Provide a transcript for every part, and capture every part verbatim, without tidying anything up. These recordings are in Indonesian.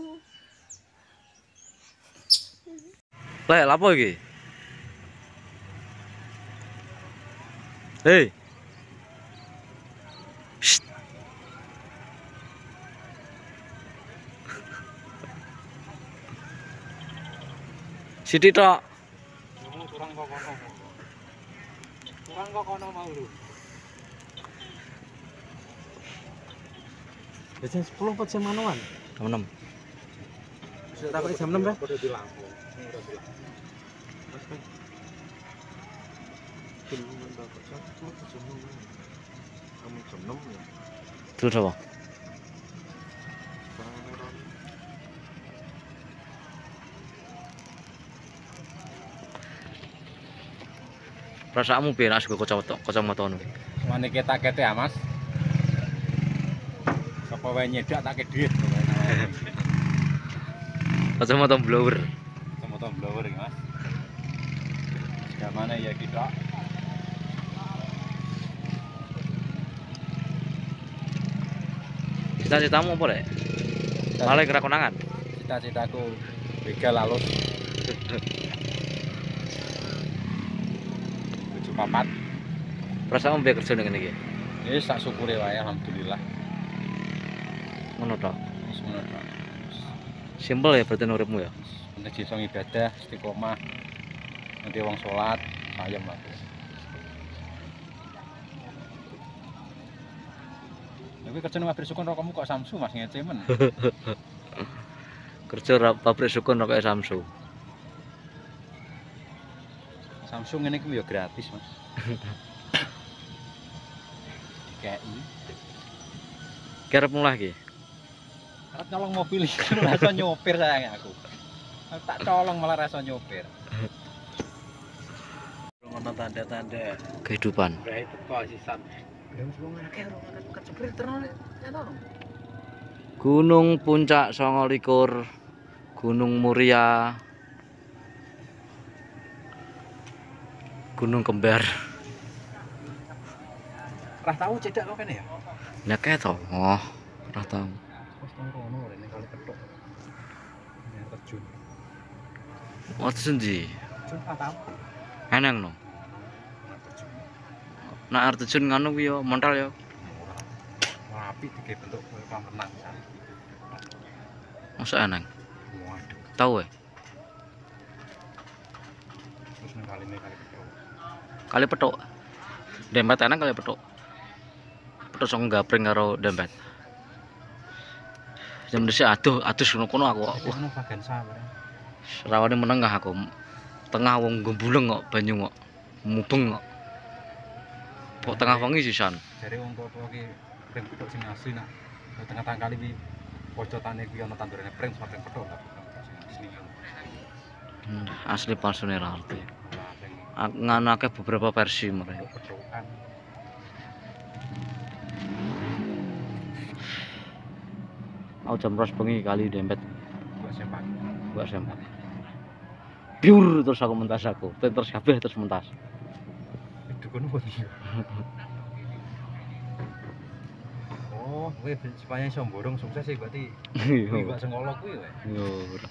Lek, lapo iki? Hei. Shh. Sithik tok. Kurang kok kono. Kurang kok kono mau lho. Jam sepuluh apa jam manuan? Jam enam. Sudah tak jam enam, Bang. Udah di Lampung. Udah di Lampung. Mas, Bang. Kamu jam enam ya? Terus apa? Perasaanmu piye nek sego kacamata kacamata ngono? Mane ketak-ketek ya, Mas. Sapa wae nyedak tak ke duit. Kacamata blower. Kacamata blower iki, Mas. Gamane ya kita. Cita-citamu apa, Rek? Malah gerak konangan. Cita-citaku begal alus. tujuh papat. Perasaanmu piye kerja ngene iki? Wis tak syukure wae alhamdulillah. Ngono tok. Wis ngono tok. Simpel ya berarti uripmu ya. Nek iso ibadah istiqomah. Nanti wong salat, ayem lah. Tapi kerja nang pabrik sukun rokokmu kok Samsu Mas ngece men. Kerja pabrik sukun kok Samsu. Samsung ini ku ya gratis, Mas. Kayak ini. Kerep mulai iki. Arep nyolong mobil iki rasa nyopir sayang aku. Aku tak colong malah rasa nyopir. Ngono tanda-tanda Kehidupan. Nah itu kasisan. Gunung Puncak Songolikur, Gunung Muria, Gunung Kembar. Rah tahu cedak kok kene ya? Nek to. Oh, ora tau. Wis nang rono rene kali petuk. Ya terjun. Oh, sendi. Terjun ah tahu. Eneng no. Nak arep terjun ngono kuwi yo montal yo. Rapi digawe bentuk kolam renang. Masa eneng? Waduh. Tahu ya? Terus nang kali ini kali petuk. Kali petuk. Dempet eneng kali petuk. Petuk sing gapring karo dempet. Jam dhisik aduh, aduh kono aku. Wah, ono bagian sawah. Rawane menengah aku. Tengah wong gembuleng kok banyu kok. Mubeng kok. Kok tengah wengi sisan. Jare wong tuwa ki pring petuk sing asli nak tengah-tengah kali iki pojokane kuwi ana tandurane pring sama pring petuk sing asli. Hmm, asli palsune ra arti. Nganake beberapa versi mereka. Petukan. Aku jam ros bengi kali dempet Gua sempak. gua sempat. Biur terus aku mentas aku. Terus kabeh terus mentas. Dukun pun iya. Oh, kowe supaya iso mborong sukses sih berarti. Kuwi Pak Sengolo kuwi wae. Yo.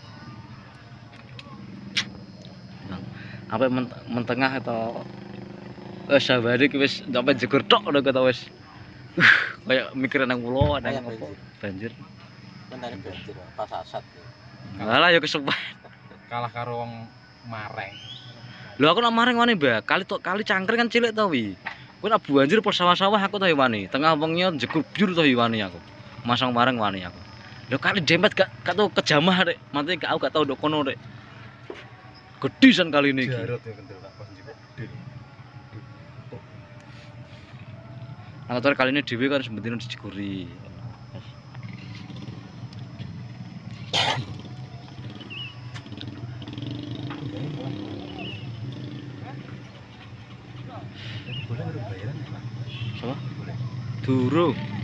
Apa men mentengah atau eh sabari ki wis sampe jegur tok udah kata wis. Kayak mikirin nang pulau ada yang apa? Banjir. Mentane banjir pas asat. Alah ya kesuwen. Kalah karo wong Mareng. Lho aku nak mareng wani, Mbak. Kali tok kali cangkir kan cilik to wi. Kuwi nak banjir pas sawah-sawah aku to wani. Tengah wengnya jegur biur to wani aku. Masang mareng wani aku. Lho kali dempet gak gak tau kejamah rek. Mati gak aku gak tau ndok kono rek. Gedisan kali ini. Jarot ya kendel tak pas njipuk gede. Nah, kali ini dhewe kan sebetulnya dijeguri. Siapa? Durung.